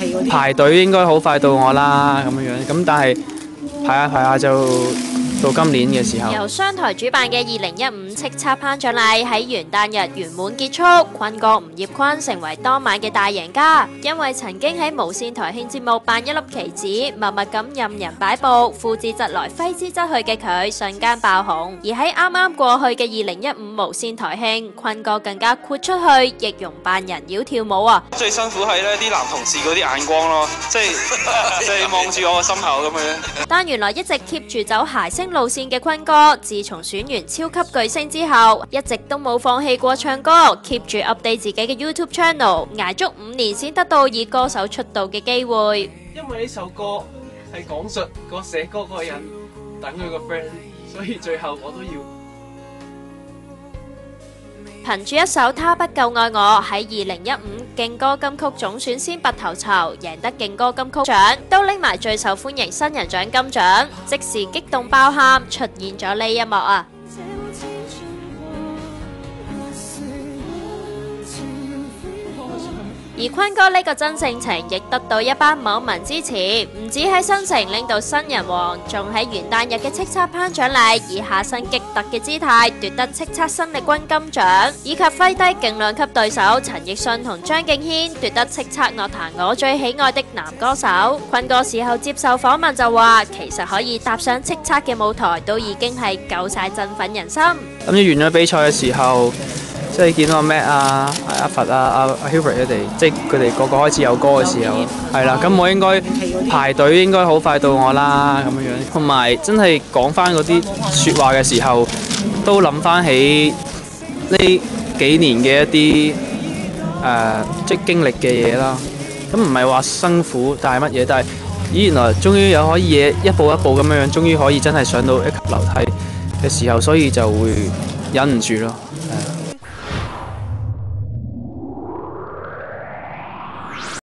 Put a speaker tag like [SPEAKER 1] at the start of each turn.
[SPEAKER 1] 嗰啲？
[SPEAKER 2] 排隊應該好快到我啦，咁樣咁但係排下就到今年嘅時候。
[SPEAKER 3] 由商台主辦嘅2015叱咤頒獎禮喺元旦日圓滿結束，坤哥吳業坤成為當晚嘅大贏家。因為曾經喺無線台慶節目扮一粒棋子，默默咁任人擺布，呼之則來揮之則去嘅佢，瞬間爆紅。而喺啱啱過去嘅2015無線台慶，坤哥更加豁出去，易容扮人妖跳舞啊！
[SPEAKER 4] 最辛苦係呢啲男同事嗰啲眼光咯，即係望住我個心口咁樣。
[SPEAKER 3] 但原來一直 keep 住走諧星路線嘅坤哥，自從選完超級巨星之後，一直都冇放棄過唱歌 ，keep 住 update 自己嘅 YouTube channel， 捱足5年先得到以歌手出道嘅機會。
[SPEAKER 5] 因為呢首歌係講述個寫歌嗰個人等佢個 friend， 所以最後我都要。
[SPEAKER 3] 憑住一首《他不夠愛我》喺2015勁歌金曲總選先拔頭籌，贏得勁歌金曲獎，都拎埋最受歡迎新人獎金獎，即時激動爆喊，出現咗呢一幕啊！而坤哥呢個真性情亦得到一班網民支持，唔止喺新城拎到新人王，仲喺元旦日嘅叱咤頒獎禮以下身極特嘅姿態奪得叱咤新力軍金獎，以及揮低勁兩級對手陳奕迅同張敬軒奪得叱咤樂壇我最喜愛的男歌手。坤哥事後接受訪問就話，其實可以踏上叱咤嘅舞台都已經係夠晒振奮人心。
[SPEAKER 2] 咁完咗比賽嘅時候，即係見到阿 Matt 啊、阿佛啊、阿 Hubert 佢哋，即係佢哋個個開始有歌嘅時候，係啦，咁我應該排隊應該好快到我啦，咁樣樣。同埋真係講翻嗰啲説話嘅時候，都諗翻起呢幾年嘅一啲即係經歷嘅嘢啦。咁唔係話辛苦，但係乜嘢？但係原來終於有可以嘢一步一步咁樣樣，終於可以真係上到一級樓梯嘅時候，所以就會忍唔住咯。